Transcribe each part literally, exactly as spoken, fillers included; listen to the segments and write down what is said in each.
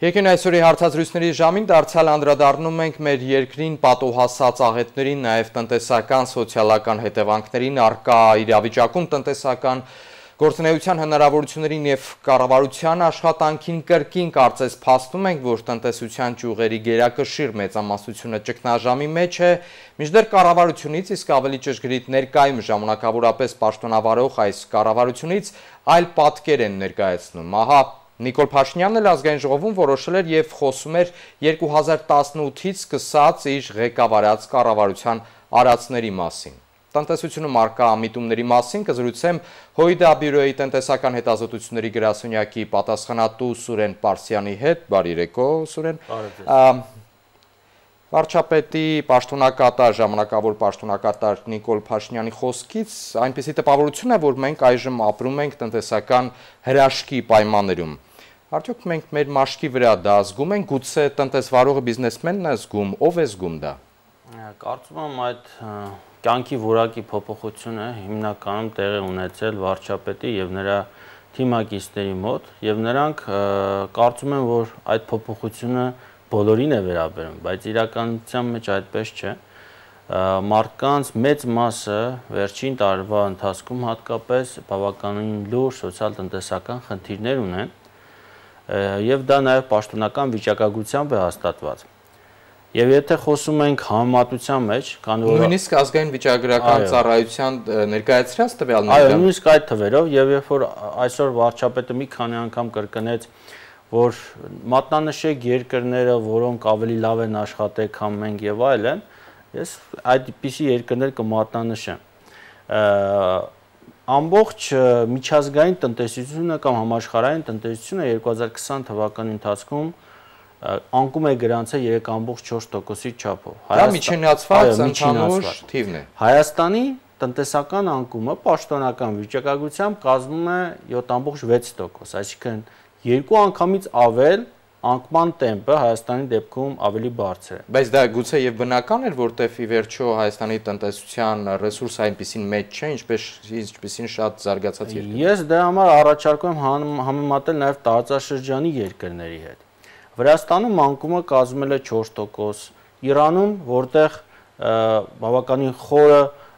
Եկին այսօրի հարցազրույցների ժամին դարձյալ անդրադառնում ենք մեր երկրին պատոհասած աղետներին, նաև տնտեսական, սոցիալական հետևանքներին, առկա իրավիճակում տնտեսական գործունեության հնարավորություններին և կառավարության աշխատանքին կրկին կարծես փաստում ենք, որ տնտեսության ճյուղերի գերակշիռ մեծամասնությունը ճգնաժամի մեջ է, մինչդեռ կառավարությունից, իսկ ավելի ճշգրիտ ներկայում ժամանակավորապես պաշտոնավարող այս կառավարությունից այլ պատկեր են ներկայացնում։ Ահա Նիկոլ Փաշինյանն էլ ազգային ժողովում որոշել էր և խոսում էր երկու հազար տասնութից սկսած իր ղեկավարած կառավարության արածների մասին։ Տնտեսությունում առկա միտումների մասին կզրուցեմ Հոյդա բյուրոյի տնտեսական հետազոտությունների գրասենյակի պատասխանատու Սուրեն Պարսյանի հետ։ Բարի երեկո, Սուրեն։ Վարչապետի պաշտոնակատար, ժամանակավոր պաշտոնակատար Նիկոլ Փաշինյանի խոսքից այնպիսի տպավորություն է, որ մենք այժմ ապրում ենք տնտեսական հրաշքի պայմաններում։ Արդյոք մենք մեր մաշկի վրա դա զգում ենք, գուցե տնտեսվարողը բիզնեսմենն է զգում, ով է զգում դա։ Կարծում եմ այդ կյանքի որակի փոփոխությունը հիմնականում տեղի ունեցել վարչապետի եւ նրա թիմակիցների մոտ, եւ նրանք կարծում են, որ այդ փոփոխությունը բոլորին է վերաբերում, բայց իրականության մեջ այդպես չէ։ Մարդկանց մեծ մասը վերջին տարվա ընթացքում հատկապես բավականին լուրջ սոցիալ-տնտեսական խնդիրներ ունեն, եւ դա նաեւ պաշտոնական վիճակագրությամբ է հաստատված։ Եվ եթե խոսում ենք համեմատության մեջ, քանի որ նույնիսկ ազգային վիճակագրական ծառայության ներկայացրած տվյալները, այո, նույնիսկ այդ թվերով, եւ երբ որ այսօր վարչապետը մի քանի անգամ կրկնեց, որ մատնանշեք երկրները, որոնք ավելի լավ են աշխատել, քան մենք եւ այլն, ես այդպիսի երկրներ կմատնանշեմ։ Ամբողջ միջազգային տնտեսությունը կամ համաշխարհային տնտեսությունը երկու հազար քսան թվականի ընթացքում անկում է գրանցել երեք կόμք չորս տոկոսի չափով։ Դա միջինացված ընդհանուր թիվն է։ Հայաստանի տնտեսական անկումը պաշտոնական վիճակագրությամբ կազմում է յոթ կόμք վեց տոկոս, այսինքն երկու անգամից ավել անկման տեմպը Հայաստանի դեպքում ավելի բարձր է։ Բայց դա գուցե եւ բնական էր, որտեվ ի վերջո Հայաստանի տնտեսության ռեսուրսը այնպեսին մեծ չէ, ինչպես ինչպեսին շատ զարգացած երկրներ։ Ես դրա համար առաջարկում եմ համեմատել նաեւ տարածաշրջանի երկրների հետ։ Վրաստանում անկումը կազմել է չորս տոկոս, Իրանում, որտեղ բավականին խորը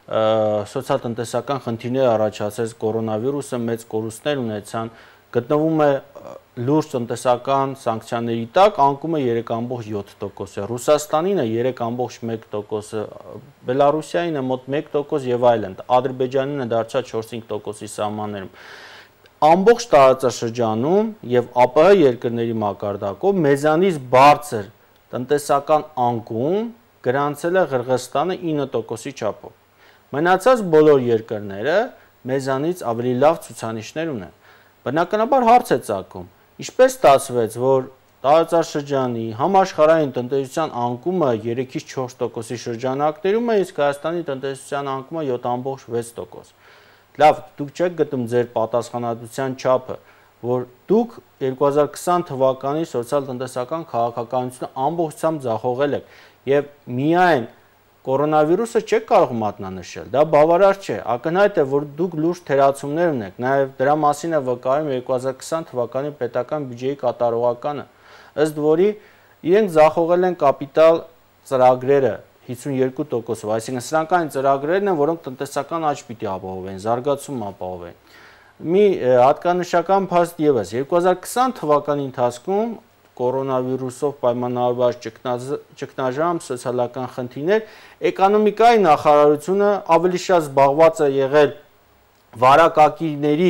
սոցիալ-տնտեսական խնդիրներ առաջացած կորոնավիրուսը մեծ կորուստներ ունեցան, գտնվում է լուրջ տնտեսական սանկցիաների տակ, անկումը երեք կόμք յոթ տոկոս է, Ռուսաստանին է երեք կόμք մեկ տոկոս, Բելարուսիային է մոտ մեկ տոկոս եւ այլն, Ադրբեջանին է դարձած չորս պինգ տոկոսի սահմաններում։ Ամբողջ տարածաշրջանում եւ ԱՊՀ երկրների մակարդակով մեզանից բարձր տնտեսական անկում գրանցել է Ղրղստանը ինը տոկոսի չափով։ Մնացած բոլոր երկրները մեզանից ավելի լավ ցուցանիշներ ունեն։ Բնականաբար հարց է ծագում, ինչպես ստացվեց, որ տարածաշրջանի համաշխարհային տնտեսության անկումը երեքից չորս տոկոսի շրջանակներում է, իսկ Հայաստանի տնտեսության անկումը յոթ կόμք վեց տոկոս։ Լավ, դուք չեք գտնում ձեր պատասխանատվության չափը, որ դուք երկու հազար քսան թվականի սոցիալ-տնտեսական քաղաքականությունը ամբողջությամբ ձախողել եք եւ միայն կորոնավիրուսը չեք կարող մատնանշել, դա բավարար չէ, ակնհայտ է, որ դուք լուրջ թերացումներ ունեք, նաեւ դրա մասին է վկայում երկու հազար քսան թվականի պետական բյուջեի կատարողականը, ըստ որի իրենք ձախողել են կապիտալ ծրագրերը հիսունյոթ տոկոսով, այսինքն սրանք այն ծրագրերն են, որոնք տնտեսական աճ պիտի ապահովեն, զարգացում ապահովեն։ Մի հատկանշական փաստ եւս երկու հազար քսան թվականի ընթացքում կորոնավիրուսով պայմանավորված ճգնաժամ, սոցիալական խնդիրներ, էկոնոմիկայի նախարարությունը ավելի շատ զբաղված է եղել վարակակիրների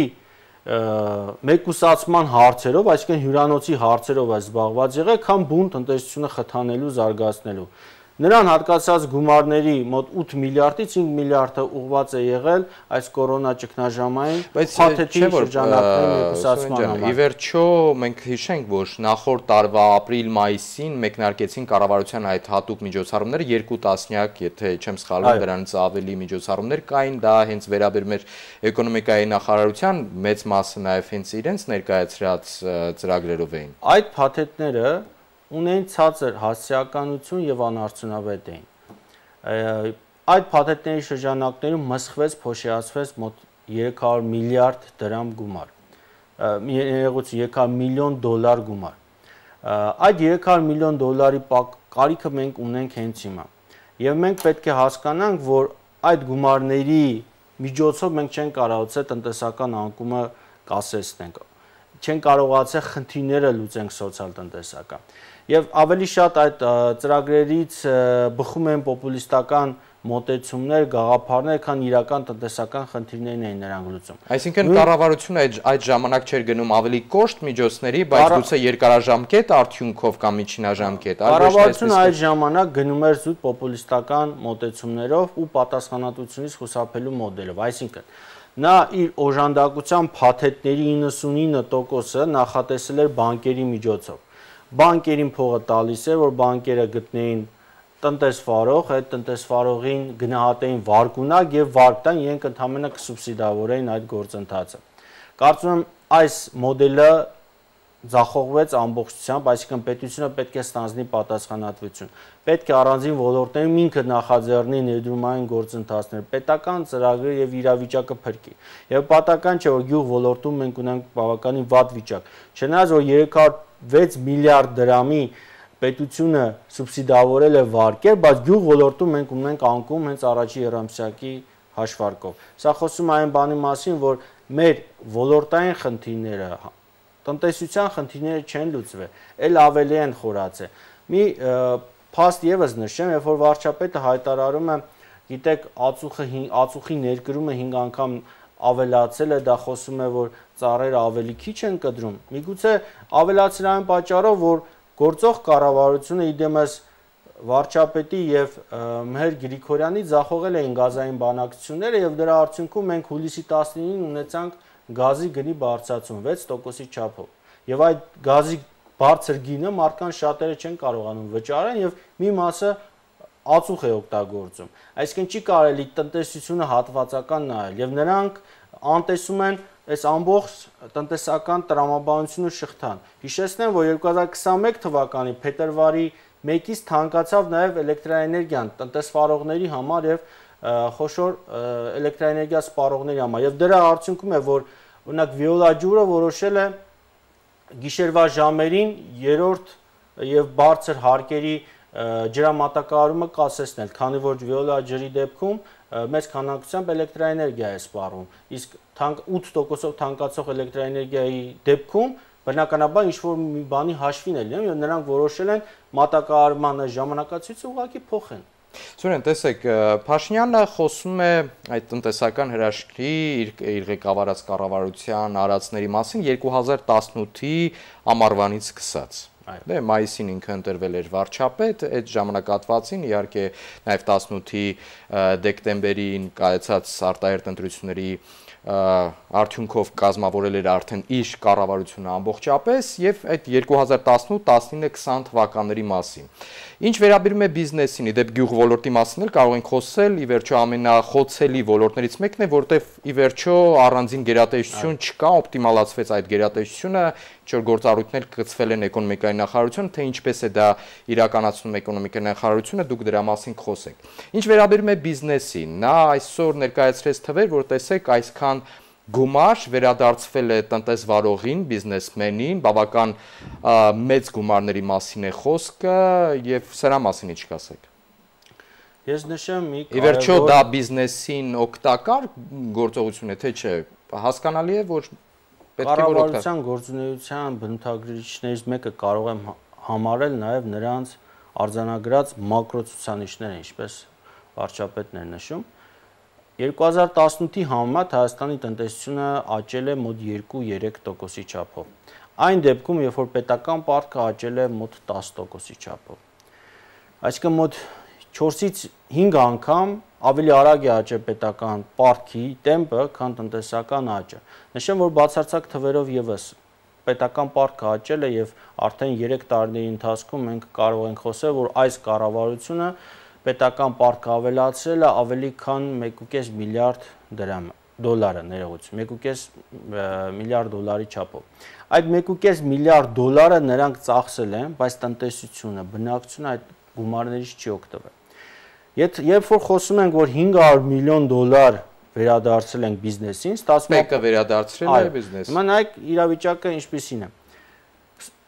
մեկուսացման հարցերով, այսինքն հյուրանոցի հարցերով է զբաղված եղել, քան բուն տնտեսությունը խթանելու, զարգացնելու։ Նրան հատկացած գումարների մոտ ութ միլիարդից հինգ միլիարդը ուղղված է եղել այս կորոնա ճգնաժամային փաթեթի շրջանակների մեկուսացման համար։ Ի վերջո մենք հիշենք, որ նախորդ տարվա ապրիլ-մայիսին մեկնարկեցին կառավարության այդ հատուկ միջոցառումները, երկու տասնյակ, եթե չեմ սխալվում, դրանից ավելի միջոցառումներ կային, դա հենց վերաբերում էր էկոնոմիկայի նախարարության, մեծ մասը նաև հենց իրենց ներկայացրած ծրագրերով էին։ Այդ փաթեթները ունեն ցածր հասարակականություն եւ անարդյունավետ էին։ Այդ փաթեթների շրջանակներում մսխվեց, փոշիացվեց մոտ երեք հարյուր միլիարդ դրամ գումար, երեգուց երեք հարյուր միլիոն դոլար գումար։ Այդ երեք հարյուր միլիոն դոլարի կարիքը մենք ունենք հենց հիմա։ Եվ մենք պետք է հասկանանք, որ այդ գումարների միջոցով մենք չենք կարողացել տնտեսական անկումը կասեցնենք, չեն կարողացել խնդիրները լուծենք սոցիալ-տնտեսական։ Եվ ավելի շատ այդ ծրագրերից բխում են պոպուլիստական մոտեցումներ, գաղափարներ, քան իրական տնտեսական խնդիրներն էին նրանք լուծում։ Այսինքն կառավարությունը այդ ժամանակ չէր գնում ավելի կոշտ միջոցների, բայց գուցե երկարաժամկետ արդյունքով կամ միջինաժամկետ։ Կառավարությունը այդ ժամանակ գնում էր զուտ պոպուլիստական մոտեցումներով ու պատասխանատվությունից խուսափելու մոդելով, այսինքն նա իր օժանդակության փաթեթների իննսունինը տոկոսը նախատեսել էր բանկերի միջոցով։ Բանկերին փողը տալիս է, որ բանկերը գտնեին տնտեսվարող, այդ տնտեսվարողին գնահատեին վարկունակ եւ վարկ տան, իրենք ընդհանրապես կսուբսիդավորեին այդ գործընթացը։ Կարծում եմ այս մոդելը ձախողվեց ամբողջությամբ, այսինքն պետությունը պետք է ստանձնի պատասխանատվություն։ Պետք է առանձին ոլորտներում ինքը նախաձեռնի ներդրումային գործընթացներ, պետական ծրագրեր եւ իրավիճակը փրկի։ Եվ պատահական չէ, որ գյուղ ոլորտում մենք ունենք բավականին վատ վիճակ։ Չնայած որ երեք հարյուր վեց միլիարդ դրամի պետությունը սուբսիդավորել է վարկեր, բայց գյուղ ոլորտում մենք ունենք անկում հենց առաջի երամսյակի հաշվարկով։ Սա խոսում է այն բանի մասին, որ մեր ոլորտային խնդիրները, տնտեսության խնդիրները չեն լուծվել, ել ավելի են խորացել։ Մի փաստ եւս նշեմ, երբ որ վարչապետը հայտարարում է, գիտեք, ածուխը ածուխի ներկրումը հինգ անգամ ավելացել է, դա խոսում է, որ ծառերը ավելի քիչ են կտրում։ Միգուցե ավելացել այն պատճառով, որ գործող կառավարությունը իդեմս վարչապետի եւ Մհեր Գրիգորյանի ձախողել էին գազային բանակցությունները եւ դրա արդյունքում մենք հուլիսի տասնինին ունեցանք գազի գնի բարձրացում վեց տոկոսի չափով։ Եվ այդ գազի բարձր գինը մարդկանց շատերը չեն կարողանում վճարեն եւ մի մասը ածուխ է օգտագործում։ Այսինքն չի կարելի տնտեսությունը հատվածական նայել եւ նրանք անտեսում են այս ամբողջ տնտեսական տրամաբանությունը շղթան։ Հիշեցնեմ, որ երկու հազար քսաներեք թվականի փետրվարի մեկից թանկացավ նաև էլեկտրաէներգիան տնտեսվարողների համար եւ խոշոր էլեկտրաէներգիա սպառողների համար։ Եվ դրա արդյունքում է, որ օրինակ Վիոլա ջուրը որոշել է գիշերվա ժամերին երրորդ եւ բարձր հարկերի ջրամատակարարումը կասեցնել, քանի որ Վիոլա ջրի դեպքում մեծ քանակությամբ էլեկտրաէներգիա է սպառվում, իսկ ութ տոկոսով թանկացող էլեկտրաէներգիայի դեպքում բնականաբար ինչ-որ մի բանի հաշվին է լինում, եւ նրանք որոշել են մատակարարման ժամանակացույցը ուղղակի փոխեն։ Սուրեն, տեսեք, Փաշինյանը խոսում է այդ տնտեսական հրաշքի իր ղեկավարած կառավարության արածների մասին երկու հազար տասնութի ամառվանից սկսած։ Դե մայիսին ինքը ընտրվել էր վարչապետ, այդ ժամանակահատվածին իհարկե նաև տասնութի դեկտեմբերին կայացած արտահերթ ընտրությունների արդյունքով կազմավորել էր արդեն իր կառավարությունը ամբողջապես եւ այդ երկու հազար տասնութ, տասնինը, քսան թվականների մասին։ Ինչ վերաբերում է բիզնեսին, իդեպ գյուղ ոլորտի մասին էլ կարող ենք խոսել, ի վերջո ամենախոցելի ոլորտներից մեկն է, որտեղ ի վերջո առանձին գերատեսչություն չկա, օպտիմալացվեց այդ գերատեսչությունը, ինչ-որ գործառույթներ կգծվել են էկոնոմիկայի նախարարությունը, թե ինչպես է դա իրականացնում էկոնոմիկայի նախարարությունը, դուք դրա մասին խոսեք։ Ինչ վերաբերում է բիզնեսին, նա այսօր ներկայացրեց թվեր, որ տեսեք այսքան գումար վերադարձվել է տնտեսվարողին, բիզնեսմենին, բավական մեծ գումարների մասին է խոսքը եւ սրա մասին ինչ կասեք։ Ես նշեմ մի Ի վերջո դա բիզնեսին օգտակար գործողություն է, թե չէ, հասկանալի է, որ պետք է որ կառավարության գործունեության բնութագրիչներից մեկը կարող եմ համարել նաեւ նրանց արձանագրած մակրոցուցանիշները, ինչպես վարչապետն էր նշում։ երկու հազար տասնութի համեմատ Հայաստանի տնտեսությունը աճել է մոտ երկու-երեք տոկոսի չափով։ Այն դեպքում, երբ որ պետական պարտքը աճել է մոտ տաս տոկոսի չափով։ Այսինքն մոտ չորսից հինգ անգամ ավելի արագ է աճել պետական պարտքի տեմպը, քան տնտեսական աճը։ Նշեմ, որ բացարձակ թվերով եւս պետական պարտքը աճել է եւ արդեն երեք տարիների ընթացքում մենք կարող ենք խոսել, որ այս կառավարությունը պետական պարտքը ավելացրել է ավելի քան մեկ ու կես միլիարդ դրամ դոլարը ներողություն, մեկ ու կես միլիարդ դոլարի չափով։ Այդ մեկ ու կես միլիարդ դոլարը նրանք ծախսել են, բայց տնտեսությունը, բնակչությունը այդ գումարներից չի օգտվել։ Երբ որ խոսում ենք, որ հինգ հարյուր միլիոն դոլար վերադարձել ենք բիզնեսին, ստացվում է մեկը վերադարձրել է բիզնեսին։ Հիմա նայեք իրավիճակը ինչպիսին է։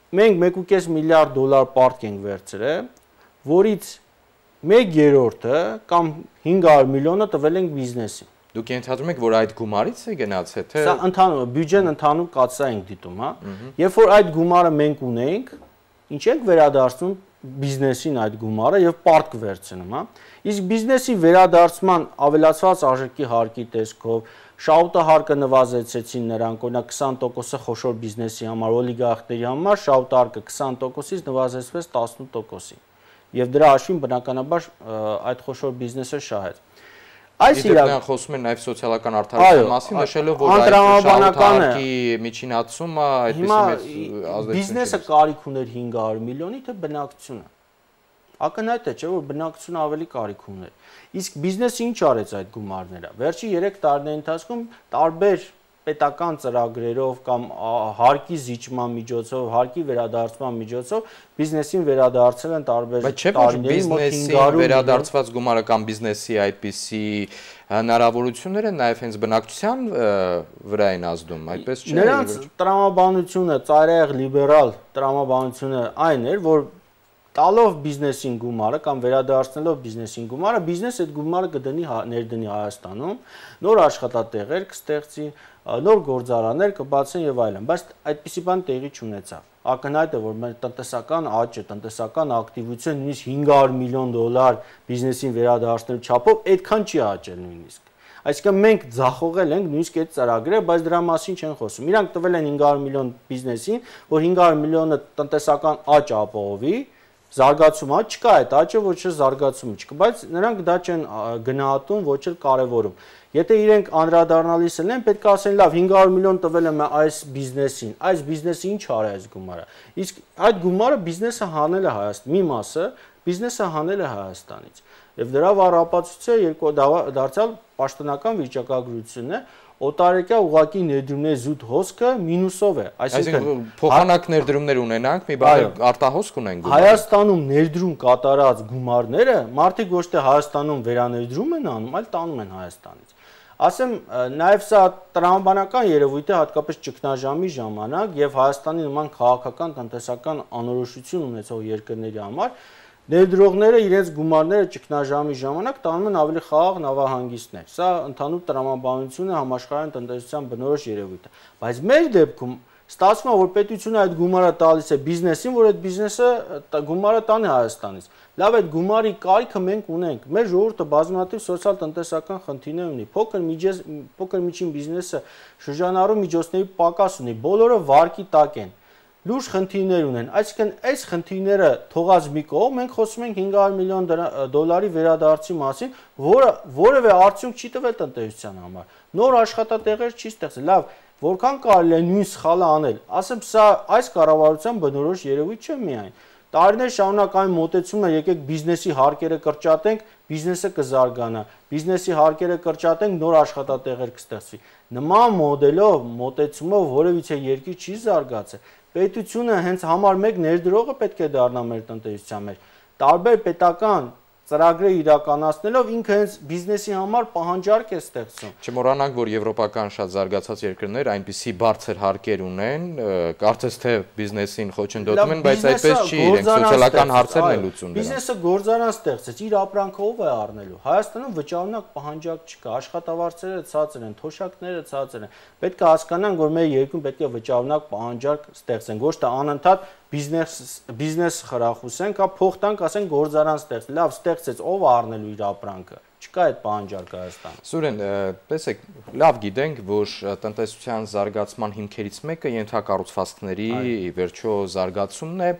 մենք մեկ ու կես միլիարդ դոլար պարտք ենք վերցրել, որից մեկ երրորդը կամ հինգ հարյուր միլիոնը տվել ենք բիզնեսին։ Դուք ենթադրում եք, որ այդ գումարից է գնացել, թե Սա ընդհանուր բյուջեն ընդհանուր կացա ենք դիտում, հա։ Երբ որ այդ գումարը մենք ունենք, ինչ ենք վերադարձնում բիզնեսին այդ գումարը եւ պարտք վերցնում, հա։ Իսկ բիզնեսի վերադարձման ավելացված արժեքի հարկի տեսքով շահութահարկը նվազեցեցին նրանք, օրինակ քսան տոկոսը խոշոր բիզնեսի համար, օլիգարխների համար շահութահարկը քսան տոկոսից նվազեցվեց տասնութ տոկոսի։ Եվ դրա հաշվին բնականաբար այդ խոշոր բիզնեսը շահեց։ Այս իրական խոսում են նաև սոցիալական արդարության մասին, նշելով, որ այդ շահութահարկի միջին հատումը այդպիսի մեծ ազդեցություն։ Բիզնեսը կարիք ուներ հինգ հարյուր միլիոնի, թե բնակչությունը։ Ակնհայտ է, չէ՞ որ բնակչությունը ավելի կարիք ուներ։ Իսկ բիզնեսը ինչ արեց այդ գումարները։ Վերջի երեք տարիների ընթացքում տարբեր պետական ծրագրերով կամ հարկի զիջման միջոցով, հարկի վերադարձման միջոցով բիզնեսին վերադարձել են տարբեր տարիների մոտ բիզնեսին վերադարձված գումարը կամ բիզնեսի այդպիսի հնարավորությունները նաև հենց բնակչության վրա են ազդում, այդպես չէ՞։ Նրանց տրամաբանությունը, ծայրահեղ լիբերալ տրամաբանությունը այն էր, որ տալով բիզնեսին գումարը կամ վերադարձնելով բիզնեսին գումարը, բիզնեսը այդ գումարը կդնի ներդնի Հայաստանում, նոր աշխատատեղեր կստեղծի, նոր գործարաններ կբացեն եւ այլն, բայց այդպիսի բան տեղի չունեցավ։ Ակնհայտ է, որ մեր տնտեսական աճը, տնտեսական ակտիվությունը նույնիսկ հինգ հարյուր միլիոն դոլար բիզնեսին վերադարձնելու չափով այդքան չի աճել նույնիսկ։ Այսինքն մենք ձախողել ենք նույնիսկ այդ ծրագրերը, բայց դրա մասին չեն խոսում։ Իրանք տվել են հինգ հարյուր միլիոն բիզնեսին, որ հինգ հարյուր միլիոնը տնտեսական աճ ապահովի, զարգացում ա չկա այդ աճը, ոչ էլ զարգացումը չկա, բայց նրանք դա չեն գնահատում, ոչ էլ կարևորում։ Եթե իրենք անդրադառնալիս են, պետք է ասեն, լավ, հինգ հարյուր միլիոն տվել եմ այս բիզնեսին, այս բիզնեսը ինչ արի այս գումարը։ Իսկ այդ գումարը բիզնեսը հանել է Հայաստան, մի մասը բիզնեսը հանել է Հայաստանից։ Եվ դրա վառապացույցը երկու դարձյալ պաշտոնական վիճակագրությունն է, օտարեկյա ուղղակի ներդրումների զուտ հոսքը մինուսով է, այսինքն փոխանակ ներդրումներ ունենանք, մի բան արտահոսք ունենք գումարը։ Հայաստանում ներդրում կատարած գումարները մարդիկ ոչ թե Հայաստանում վերաներդրում են անում, այլ տանում են Հայաստանից։ Ասեմ, նաև սա տրամաբանական երևույթ է, հատկապես ճգնաժամի ժամանակ եւ Հայաստանի նման քաղաքական տնտեսական անորոշություն ունեցող երկրների համար ներդրողները իրենց գումարները ճգնաժամի ժամանակ տանում են ավելի խաղաղ նավահանգիստներ։ Սա ընդհանուր տրամաբանությունը համաշխարհային տնտեսության բնորոշ երևույթ է։ Բայց մեր դեպքում ստացվում է, որ պետությունը այդ գումարը տալիս է բիզնեսին, որ այդ բիզնեսը գումարը տանի Հայաստանից։ Լավ, այդ գումարի կարիքը մենք ունենք։ Մեր ժողովուրդը բազմաթիվ սոցիալ-տնտեսական խնդիրներ ունի։ Փոքր միջին փոքր միջին բիզնեսը շրջանառու միջոցների պակաս ունի։ Բոլորը վարկի տակ են։ Լուրջ խնդիրներ ունեն, այսինքն այս խնդիրները թողած մի կողմ, մենք խոսում ենք հինգ հարյուր միլիոն դոլարի վերադարձի մասին, որը որևէ արդյունք չի տվել տնտեսության համար։ Նոր աշխատատեղեր չի ստեղծել։ Լավ, որքան կարելի է նույն սխալը անել։ Ասեմ, սա այս կառավարության բնորոշ երևույթ չէ միայն։ Տարիներ շարունակ այն մոտեցումը, եկեք բիզնեսի հարկերը կրճատենք, բիզնեսը կզարգանա, բիզնեսի հարկերը կրճատենք, նոր աշխատատեղեր կստեղծվի։ Նման մոդելով, մոտեցումով որևիցե երկիր չի զարգացել։ Պետությունը հենց համար մեկ ներդրողը պետք է դառնա մեր տնտեսության մեջ։ Տարբեր պետական ծրագրեր իրականացնելով ինքը հենց բիզնեսի համար պահանջարկ է ստեղծում։ Չմոռանանք, որ եվրոպական շատ զարգացած երկրներ այնպիսի բարձր հարկեր ունեն, կարծես թե բիզնեսին խոչընդոտում են, բայց այդպես չի, իրենք սոցիալական հարցերն են լուծում դրանք։ Բիզնեսը գործարան ստեղծեց, իր ապրանքը ով է առնելու։ Հայաստանում վճարունակ պահանջարկ չկա, աշխատավարձերը ցածր են, թոշակները ցածր են։ Պետք է հասկանանք, որ մեր երկրում պետք է վճարունակ պահանջարկ ստեղծեն, ոչ թե անընդհատ բիզնես բիզնես խրախուսենք, հա փող տանք, ասենք գործարան ստեղծ։ Լավ, ստեղծեց, ով առնելու իր ապրանքը։ Չկա այդ պահանջարկը Հայաստանում։ Սուրեն, տեսեք, լավ գիտենք, որ տնտեսության զարգացման հիմքերից մեկը ենթակառուցվածքների վերջո զարգացումն է։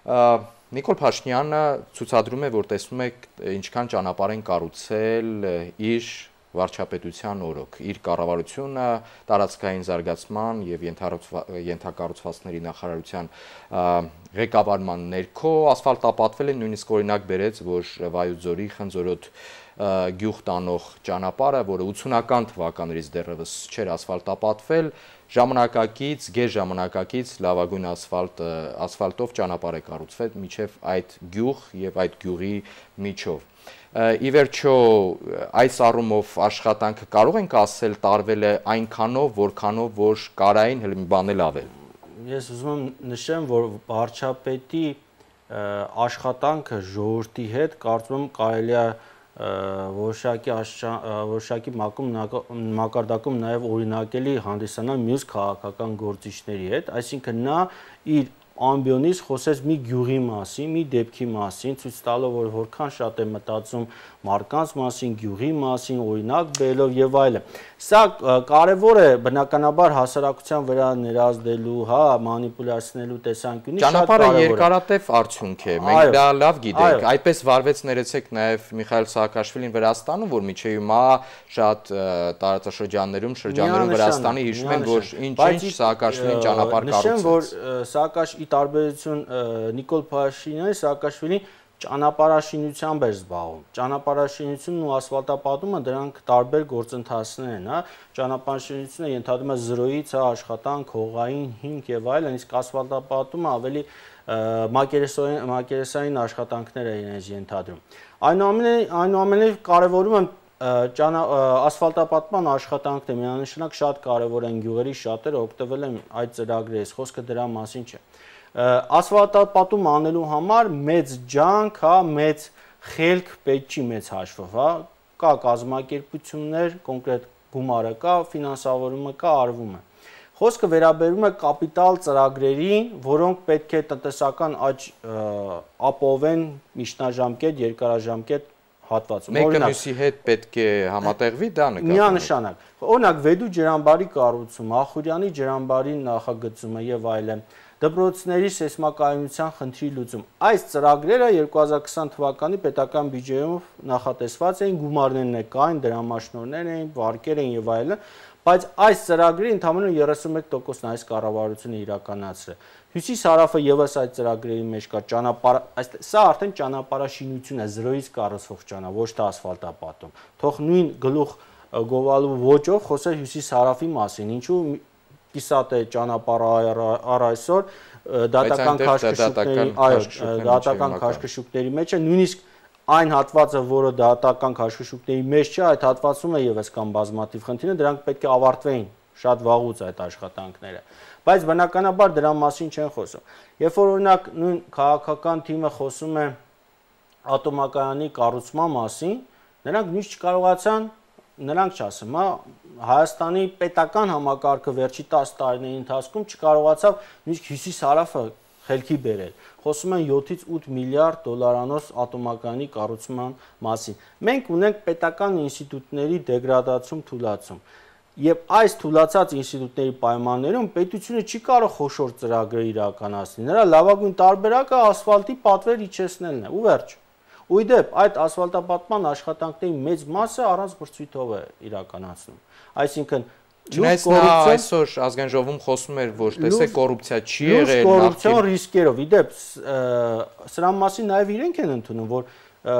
Նիկոլ Փաշինյանը ցուցադրում է, որ տեսնում եք ինչքան ճանապարհ են կառուցել իր վարչապետության օրոք, իր կառավարությունը տարածքային զարգացման եւ ենթակառուցվածքների նախարարության ղեկավարման ներքո ասֆալտապատվել են, նույնիսկ օրինակ բերեց, որ Վայոց-Ձորի Խնձորոտ գյուղ տանող ճանապարհը, որը ութսունական թվականներից դեռևս չէր ասֆալտապատվել, ժամանակակից, գեր ժամանակակից լավագույն ասֆալտ ասֆալտով ճանապարհ է կառուցվել մինչև այդ գյուղ եւ այդ գյուղի միջով։ Ի վերջո այս առումով աշխատանքը կարող ենք ասել տարվել է այնքանով, որքանով որ կարային հենց մի բան էլ ավել։ ես ուզում եմ նշեմ, որ վարչապետի աշխատանքը ժողովրդի հետ կարծում եմ կարելի է որոշակի որոշակի մակարդակում նաև օրինակելի հանդիսանալ մյուս քաղաքական գործիչների հետ, այսինքն նա իր ամբիոնից խոսեց մի գյուղի մասին, մի դեպքի մասին, ցույց տալով, որ որքան շատ է մտածում մարդկանց մասին, գյուղի մասին, օրինակ բերելով եւ այլն։ Սա կարևոր է բնականաբար հասարակության վրա ներազդելու, հա, մանիպուլյացնելու տեսանկյունից շատ կարևոր է։ Ճանապարհը երկարատև արդյունք է, մենք դա լավ գիտենք։ Այդպես վարվեց ներեցեք նաև Միխայել Սահակաշվիլին Վրաստանում, որ միջև հիմա շատ տարածաշրջաններում, շրջաններում Վրաստանի հիշում են, որ ինչ-ինչ Սահակաշվիլին ճանապարհ կառուցեց։ Նշեմ, որ Սահակաշ տարբերություն Նիկոլ Փաշինյանի Սահակաշվիլին ճանապարհաշինությամբ էր զբաղվում։ Ճանապարհաշինությունն ու ասֆալտապատումը դրանք տարբեր գործընթացներ են, հա։ Ճանապարհաշինությունը ենթադրում է զրոյից աշխատանք, հողային հիմք եւ այլն, իսկ ասֆալտապատումը ավելի մակերեսային աշխատանքներ է իրենց ենթադրում։ Այնուամենայնիվ կարևորում եմ ասֆալտապատման աշխատանքները միանշանակ շատ կարևոր են, գյուղերի շատերը օգտվել են այդ ծրագրերից, խոսքը դրա մասին չէ։ Ասֆալտապատում անելու համար մեծ ջանք, հա, մեծ խելք պետք չի մեծ հաշվով, հա, կա կազմակերպություններ, կոնկրետ գումարը կա, ֆինանսավորումը կա, արվում է։ Խոսքը վերաբերում է կապիտալ ծրագրերին, որոնք պետք է տնտեսական աճ ապահովեն միջնաժամկետ, երկարաժամկետ հատվածում։ Մեկը մյուսի հետ պետք է համատեղվի, դա նկատվում է։ Միանշանակ։ Օրինակ Վեդու ջրամբարի կառուցումը, Ախուրյանի ջրամբարի նախագծումը եւ այլն, դպրոցների սեյսմակայունության խնդրի լուծում։ Այս ծրագրերը երկու հազար քսան թվականի պետական բյուջեով նախատեսված էին, գումարներն կային, դրամաշնորհներ էին, վարկեր էին եւ այլն, բայց այս ծրագրի ընդհանրապես երեսունմեկ տոկոսն այս կառավարությունը իրականացրել։ Հյուսիս հարավը եւս այդ ծրագրերի մեջ կա, ճանապարհ, սա արդեն ճանապարհաշինություն է, զրոյից կառուցվող ճանապարհ, ոչ թե ասֆալտապատում։ Թող նույն գլուխ գովալու ոճով խոսել հյուսիս հարավի մասին, ինչու կիսատ է ճանապարհը առ այսօր դատական քաշքշուկների, այո, դատական քաշքշուկների մեջ է, նույնիսկ այն հատվածը, որը դատական քաշքշուկների մեջ չէ, այդ հատվածում է եւս կան բազմաթիվ խնդիրներ, դրանք պետք է ավարտվեին շատ վաղուց այդ աշխատանքները։ Բայց բնականաբար դրա մասին չեն խոսում։ Երբ որ օրինակ նույն քաղաքական թիմը խոսում է ատոմակայանի կառուցման մասին, նրանք միշտ չկարողացան, նրանք չասեմ, հա, Հայաստանի պետական համակարգը վերջի տասը տարիների ընթացքում չկարողացավ նույնիսկ հյուսիս հարավը խելքի բերել։ Խոսում են յոթից ութ միլիարդ դոլարանոց ատոմակայանի կառուցման մասին։ Մենք ունենք պետական ինստիտուտների դեգրադացում, թուլացում։ Եվ այս թուլացած ինստիտուտների պայմաններում պետությունը չի կարող խոշոր ծրագրեր իրականացնել։ Նրա լավագույն տարբերակը ասֆալտի պատվեր իջեցնելն է, ու վերջ։ Ու իդեպ այդ ասֆալտապատման աշխատանքների մեծ մասը առանց մրցույթով է իրականացնում։ Այսինքն Չնայած նա այսօր ազգային ժողովում խոսում էր, որ տեսեք կոռուպցիա չի եղել, կոռուպցիոն ռիսկերով։ Իդեպ սրա մասին նաև իրենք են ընդունում, որ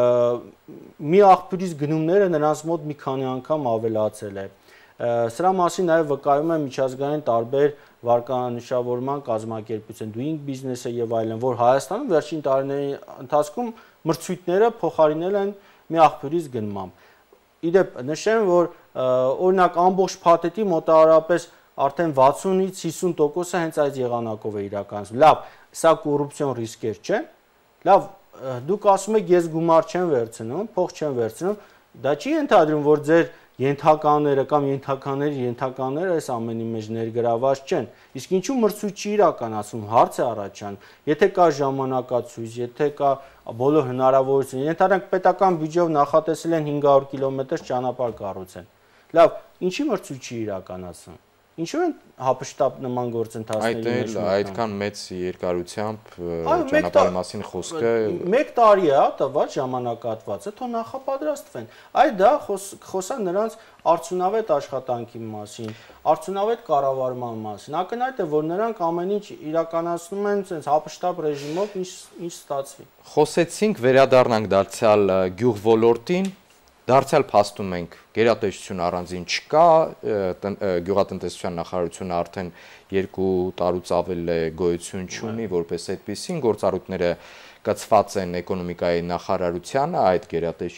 մի աղբյուրից գնումները նրանց մոտ մի քանի անգամ ավելացել է։ Սրա մասին նաև վկայում է միջազգային տարբեր վարկանիշավորման կազմակերպություն, Doing Business-ը եւ այլն, որ Հայաստանում վերջին տարիների ընթացքում մրցույթները փոխարինել են մի աղբյուրից գնմամբ։ Իդեպ նշեմ, որ օրինակ ամբողջ փաթեթի մոտավորապես արդեն վաթսունից հիսուն տոկոսը հենց այս եղանակով է իրականացվում։ Լավ, սա կոռուպցիոն ռիսկեր չէ։ Լավ, դուք ասում եք ես գումար չեմ վերցնում, փող չեմ վերցնում, դա չի ենթադրում, որ ձեր ենթականները կամ ենթականների ենթականները այս ամենի մեջ ներգրաված չեն։ Իսկ ինչու մրցույթ չի իրականացվում, հարց է առաջանում։ Եթե կա ժամանակացույց, եթե կա բոլոր հնարավորություն, ենթադրենք պետական բյուջեով նախատեսել են հինգ հարյուր կիլոմետր ճանապարհ կառուցեն։ Լավ, ինչի մրցույթ չի իրականացվում։ Ինչու են հապշտապ նման գործընթացների մեջ մտնում։ Այդքան մեծ երկարությամբ ճանապարհի մասին խոսքը մեկ տարի է տված ժամանակահատվածը, թող նախապատրաստվեն։ Այ դա խոսա նրանց արդյունավետ աշխատանքի մասին, արդյունավետ կառավարման մասին։ Ակնհայտ է, որ նրանք ամեն ինչ իրականացնում են sense հապշտապ ռեժիմով, ինչ ինչ ստացվի։ Խոսեցինք, վերադառնանք դարձյալ գյուղ ոլորտին։ Դարձյալ փաստում ենք գերատեսչություն առանձին չկա, գյուղատնտեսության նախարարությունը արդեն երկու տարուց ավել է գոյություն չունի, որպես այդպեսին գործառույթները կցված են էկոնոմիկայի նախարարությանը, այդ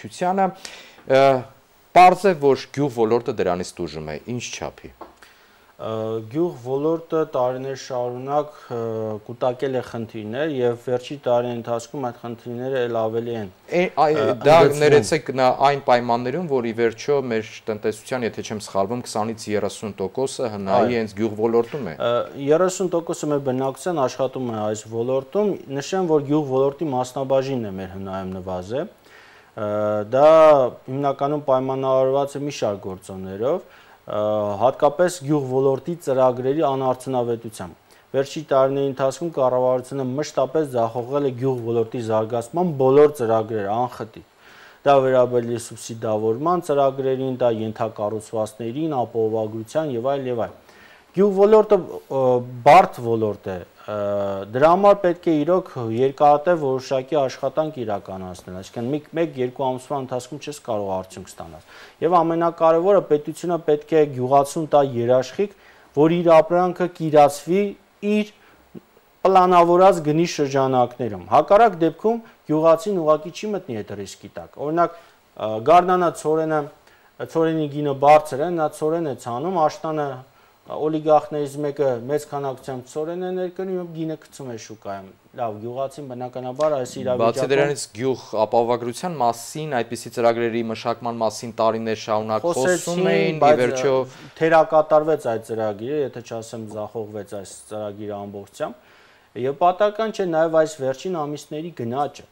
գերատեսչությանը, պարզ է, որ գյուղ ոլորտը դրանից տուժում է, ինչ չափի։ Գյուղ ոլորտը տարիներ շարունակ կուտակել է խնդիրներ եւ վերջի տարիների ընթացքում այդ խնդիրները ել ավելի են։ Դա ներեցեք այն պայմաններում, որ ի վերջո մեր տնտեսության, եթե չեմ սխալվում, քսանից երեսուն տոկոսը հնայի հենց գյուղ ոլորտում է։ երեսուն տոկոսը մեր բնակչության աշխատում է այս ոլորտում, նշեմ, որ գյուղ ոլորտի մասնաբաժինն է մեր հնայում նվազը։ Դա հիմնականում պայմանավորված է մի շարք գործոններով, հատկապես գյուղ ոլորտի ծրագրերի անարդյունավետությամբ։ Վերջի տարիների ընթացքում կառավարությունը մշտապես ձախողել է գյուղ ոլորտի զարգացման բոլոր ծրագրերը անխտիր։ Դա վերաբերել է սուբսիդավորման ծրագրերին, դա ենթակառուցվածքներին, ապահովագրության եւ այլ եւ այլ։ Գյուղ ոլորտը բարդ ոլորտ է, դրա համար պետք է իրոք երկարատև որոշակի աշխատանք իրականացնել, այսինքն մեկ-երկու ամսվա ընթացքում չես կարող արդյունք ստանալ։ Եվ ամենակարևորը պետությունը պետք է գյուղացուն տա երաշխիք, որ իր ապրանքը կիրացվի իր պլանավորած գնի շրջանակներում։ Հակառակ դեպքում գյուղացին ուղղակի չի մտնի այդ ռիսկի տակ։ Օրինակ, գարնանա ցորենը, ցորենի գինը բարձր է, նա ցորեն է ցանում, աշտանը օլիգարխներից մեկը մեծ քանակությամբ ցորեն է ներկնում եւ գինը գցում է շուկայում։ Լավ, գյուղացին բնականաբար այս իրավիճակում Բացի դրանից գյուղ ապահովագրության մասին, այդպիսի ծրագրերի մշակման մասին տարիներ շարունակ խոսում էին, ի վերջո թերակատարվեց այդ ծրագիրը, եթե չասեմ ձախողվեց այս ծրագիրը ամբողջությամբ, եւ պատահական չէ նաեւ այս վերջին ամիսների գնաճը։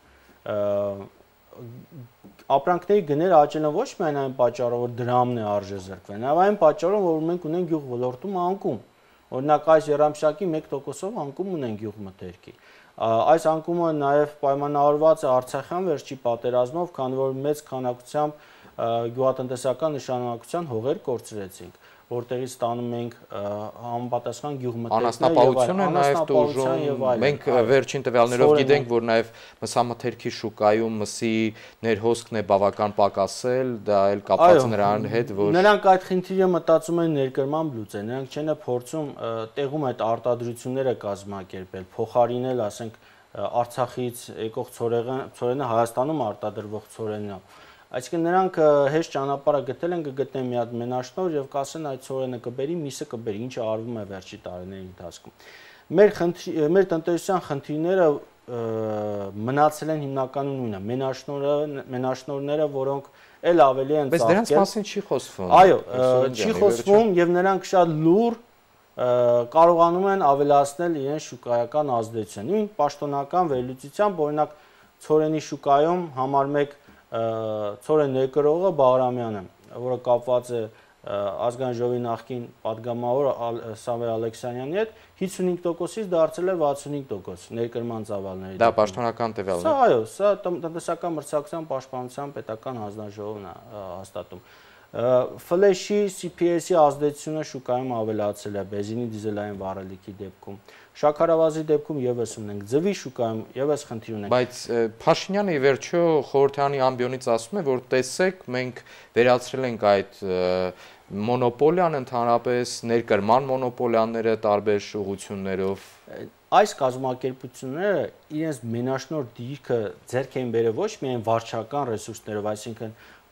Ապրանքների գները աճել են ոչ միայն այն պատճառով, որ դրամն է արժե զրկվել, այլ այն պատճառով, որ մենք ունենք գյուղ ոլորտում անկում։ Օրինակ այս երամշակի մեկ տոկոսով անկում ունեն գյուղ մթերքի։ Այս անկումը նաև պայմանավորված է Արցախյան վերջի պատերազմով, քանի որ մեծ քանակությամբ գյուղատնտեսական նշանակության հողեր կորցրեցինք, որտեղից ստանում ենք համապատասխան գյուղմթերքներ անասնապահություն է նաև տուժում։ Մենք վերջին տվյալներով գիտենք, որ նաև մսամթերքի շուկայում մսի ներհոսքն է բավական պակասել, դա էլ կապված է նրան հետ, որ նրանք այդ խնդիրը մտածում են ներկրման լուծել, նրանք չեն փորձում տեղում այդ արտադրությունները կազմակերպել, փոխարինել, ասենք, Արցախից եկող ցորենը Հայաստանում արտադրվող ցորենը։ Այսինքն նրանք հեշտ ճանապարհը գտել են, կգտնեն մի հատ մենաշնոր եւ կասեն այդ ցորենը կբերի, միսը կբերի, ինչը արվում է վերջի տարիների ընթացքում։ Մեր մեր տնտեսության խնդիրները մնացել են հիմնականում նույնը, մենաշնորը, մենաշնորները, որոնք ել ավելի են ծաղկել։ Բայց դրանց մասին չի խոսվում։ Այո, չի խոսվում եւ նրանք շատ լուր կարողանում են ավելացնել իրենց շուկայական ազդեցությունը։ Նույն պաշտոնական վերլուծությամբ, օրինակ, ցորենի շուկայում համար մեկ ցորեն ներկրողը Բաղրամյանը, որը կապված է ազգային ժողովի նախկին падգամավոր Սամվել Ալեքսանյանի հետ, հիսունհինգ տոկոսից դարձել է վաթսունհինգ տոկոս ներկրման ծավալների։ Դա պաշտոնական տվյալ է։ Սա այո, սա տնտեսական մրցակցության պաշտպանության պետական հանձնաժողովն է հաստատում։ Ֆլեշի սի պի էս-ի ազդեցությունը շուկայում ավելացել է բենզինի դիզելային վառելիքի դեպքում։ Շաքարավազի դեպքում եւս ունենք, ձվի շուկայում եւս խնդիր ունենք։ Բայց Փաշինյանը ի վերջո խորհրդարանի ամբիոնից ասում է, որ տեսեք, մենք վերացրել ենք այդ մոնոպոլիան, ընդհանրապես ներկրման մոնոպոլիաները տարբեր ուղղություններով։ Այս կազմակերպությունները իրենց մենաշնոր դիրքը ձեռք էին բերել ոչ միայն վարչական ռեսուրսներով, այսինքն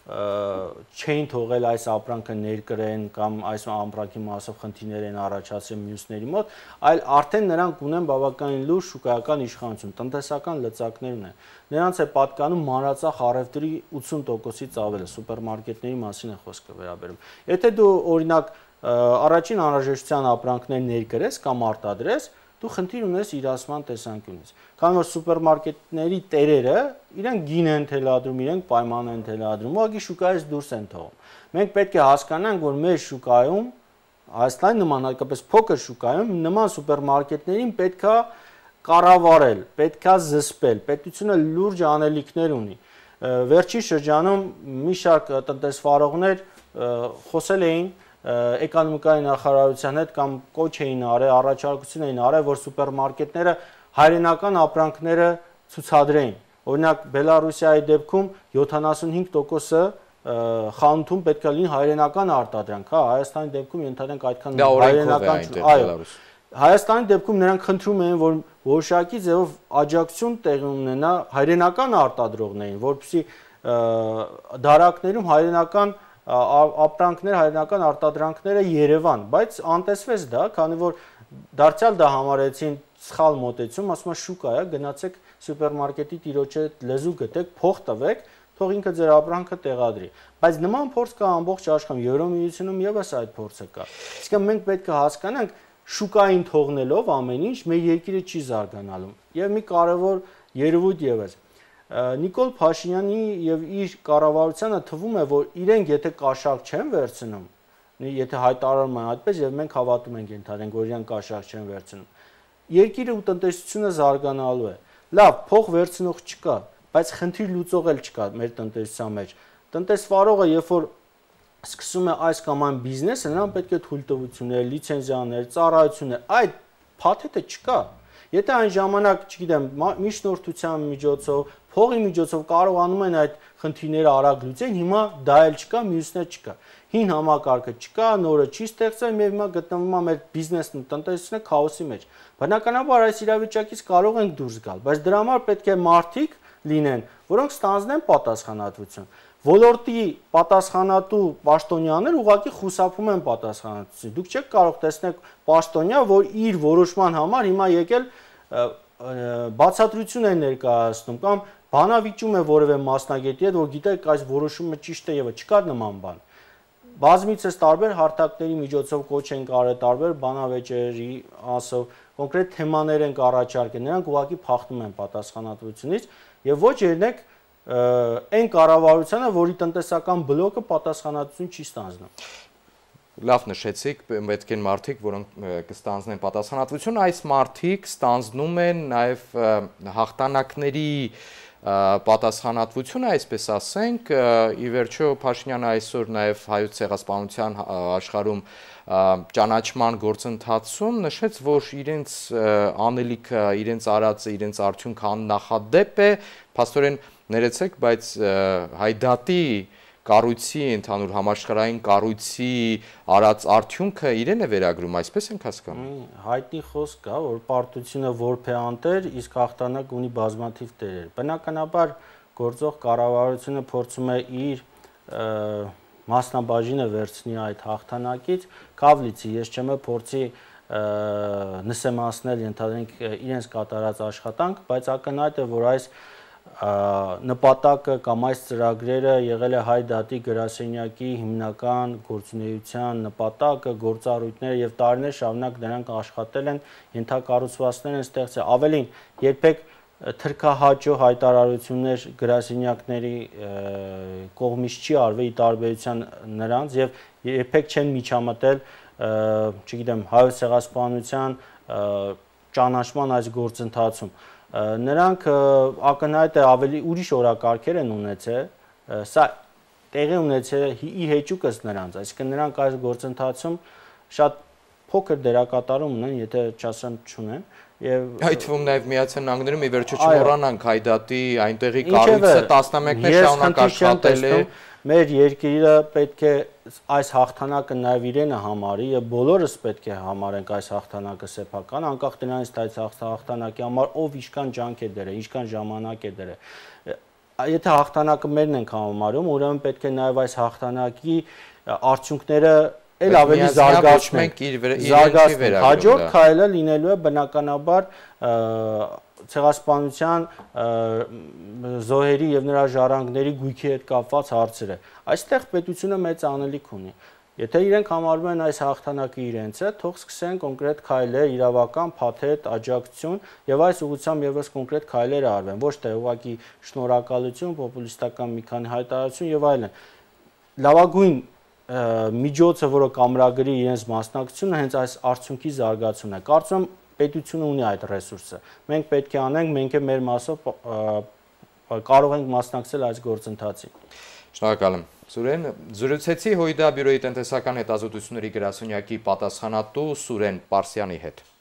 չէին թողել այս ապրանքը ներկրեն կամ այս ապրանքի մասով խնդիրներ են առաջացել մյուսների մոտ, այլ արդեն նրանք ունեն բավականին լուրջ շուկայական իշխանություն, տնտեսական լծակներ ունեն։ Նրանց է պատկանում մանրածախ առևտրի ութսուն տոկոսից ավելը, սուպերմարկետների մասին է խոսքը վերաբերում։ Եթե դու օրինակ առաջին անհրաժեշտության ապրանքներ ներկրես կամ արտադրես, դու խնդիր ունես իրացման տեսանկյունից։ Քանի որ սուպերմարկետների տերերը իրենք գին են թելադրում, իրենք պայման են թելադրում, ուղղակի շուկայից դուրս են թողում։ Մենք պետք է հասկանանք, որ մեր շուկայում, Հայաստանի նման հատկապես փոքր շուկայում, նման սուպերմարկետներին պետքա կառավարել, պետքա զսպել, պետությունը լուրջ անելիքներ ունի։ Վերջին շրջանում մի շարք տնտեսվարողներ խոսել էին էկոնոմիկայի նախարարության հետ կամ կոչ էին արել, առաջարկություն էին արել, որ սուպերմարկետները հայրենական ապրանքները ցուցադրեին։ Օրինակ Բելարուսիայի դեպքում յոթանասունհինգ տոկոսը խանութում պետք է լինի հայրենական արտադրանք, հա, Հայաստանի դեպքում ենթադրենք այդքան հայրենական, այո։ Հայաստանի դեպքում նրանք խնդրում էին, որ որոշակի ձևով աջակցություն տեղի ունենա հայրենական արտադրողներին, որպեսզի դարակներում հայրենական ապրանքներ, հայրենական արտադրանքները Երևան, բայց անտեսվեց դա, քանի որ դարձյալ դա համարեցին սխալ մոտեցում, ասում են շուկա է, գնացեք սուպերմարկետի տիրոջը լեզու գտեք, փող տվեք, թող ինքը ձեր ապրանքը տեղադրի։ Բայց նման փորձ կա ամբողջ աշխարհում, Եվրամիությունում եւս այդ փորձը կա։ Իսկ մենք պետք է հասկանանք, շուկային թողնելով ամեն ինչ մեր երկիրը չի զարգանալու։ Եվ մի կարևոր երևույթ եւս Նիկոլ Փաշինյանի եւ իր կառավարությանը թվում է, որ իրենք եթե կաշառք չեն վերցնում, եթե հայտարարում են այդպես եւ մենք հավատում ենք ընդհանրեն, որ իրենք կաշառք չեն վերցնում, երկիրը ու տնտեսությունը զարգանալու է։ Լավ, փող վերցնող չկա, բայց խնդիր լուծող էլ չկա մեր տնտեսության մեջ։ Տնտեսվարողը, երբ որ սկսում է այս կամ այն բիզնեսը, նրան պետք է թույլտվություններ, լիցենզիաներ, ծառայություններ, այդ փաթեթը չկա։ Եթե այն ժամանակ, չգիտեմ, միջնորդության միջոցով, փողի միջոցով կարողանում են այդ խնդիրները արագ լուծել, հիմա դա էլ չկա, մյուսներ չկա։ Հին համակարգը չկա, նորը չի ստեղծել, եւ հիմա գտնվում է մեր բիզնեսն ու տնտեսությունը քաոսի մեջ։ Բնականաբար այս իրավիճակից կարող ենք դուրս գալ, բայց դրա համար պետք է մարդիկ լինեն, որոնք ստանձնեն պատասխանատվություն։ Ոլորտի պատասխանատու պաշտոնյաներ ուղղակի խուսափում են պատասխանատվությունից։ Դուք չեք կարող տեսնել պաշտոնյա, որ իր որոշման համար հիմա եկել բացատրություն է ներկայացնում կամ բանավիճում է որևէ մասնագետի հետ, որ գիտեք այս որոշումը ճիշտ է եւ չկար նման բան։ Բազմիցս տարբեր հարթակների միջոցով կոչ են կարել, տարբեր բանավեճերի ասով կոնկրետ թեմաներ են առաջարկել, նրանք ուղղակի փախնում են պատասխանատվությունից եւ ոչ երնեք այն կառավարությանը, որի տնտեսական բլոկը պատասխանատվություն չի ստանձնում։ Լավ նշեցիք, պետք են մարդիկ, որոնք կստանձնեն պատասխանատվություն, այս մարդիկ ստանձնում են նաև հաղթանակների պատասխանատվությունը, այսպես ասենք, ի վերջո Փաշինյանը այսօր նաև հայոց ցեղասպանության աշխարհում ճանաչման գործընթացում նշեց, որ իրենց անելիքը, իրենց արածը, իրենց արդյունքը աննախադեպ է, փաստորեն ներեցեք, բայց Հայդատի կառույցի, ընդհանուր համաշխարհային կառույցի արած արդյունքը իրեն է վերագրում, այսպես ենք հասկանում։ Հայտնի խոսք կա, որ պարտությունը որբ է անտեր, իսկ հաղթանակ ունի բազմաթիվ տերեր։ Բնականաբար գործող կառավարությունը փորձում է իր մասնաբաժինը վերցնի այդ հաղթանակից, կավլիցի, ես չեմ փորձի նսեմացնել ընդհանրենք իրենց կատարած աշխատանք, բայց ակնհայտ է, որ այս նպատակը կամ այս ծրագրերը եղել է Հայդատի գրասենյակի հիմնական գործունեության նպատակը, գործառույթները եւ տարիներ շարունակ նրանք աշխատել են, ենթակառուցվածքներ են ստեղծել, ավելին երբեք թրքահաճո հայտարարություններ գրասենյակների կողմից չի արվել ի տարբերության նրանց եւ երբեք չեն միջամտել, չգիտեմ, հայոց ցեղասպանության ճանաչման այս գործընթացում։ Նրանք ակնհայտ է ավելի ուրիշ օրակարգեր են ունեցել, սա տեղի ունեցել ի հեճուկս նրանց, այսինքն նրանք այս գործընթացում շատ փոքր դերակատարում ունեն, եթե չասեմ չունեն, եւ այդ թվում նաեւ Միացյալ Նահանգներում ի վերջո չմոռանանք Հայդատի այնտեղի կառույցը տասնամյակներ շարունակ աշխատել է։ Մեր երկիրը պետք է այս հաղթանակը նաև իրենը համարի եւ բոլորս պետք է համարենք այս հաղթանակը սեփական, անկախ դրանից թե այս հաղթանակի համար ով ինչքան ջանք է դրել, ինչքան ժամանակ է դրել։ Եթե հաղթանակը մերն ենք համարում, ուրեմն պետք է նաև այս հաղթանակի արդյունքները էլ ավելի զարգացնենք, զարգացնենք։ Հաջորդ քայլը լինելու է բնականաբար ցեղասպանության զոհերի եւ նրա ժառանգների գույքի հետ կապված հարցերը։ Այստեղ պետությունը մեծ անելիք ունի։ Եթե իրենք համարում են այս հաղթանակը իրենցը, թող սկսեն կոնկրետ քայլեր, իրավական փաթեթ, աջակցություն եւ այս ուղղությամբ եւս կոնկրետ քայլեր արվեն, ոչ թե ուղղակի շնորհակալություն, պոպուլիստական մի քանի հայտարարություն եւ այլն։ Լավագույն միջոցը, որը կամրագրի իրենց մասնակցությունը, հենց այս արդյունքի զարգացումն է։ Կարծում եմ պետությունը ունի այդ ռեսուրսը։ Մենք պետք է անենք, մենք է մեր մասով կարող ենք մասնակցել այս գործընթացին։ Շնորհակալ եմ։ Սուրեն, զրուցեցի ՀՅԴ բյուրոյի տնտեսական հետազոտությունների գրասենյակի պատասխանատու Սուրեն Պարսյանի հետ։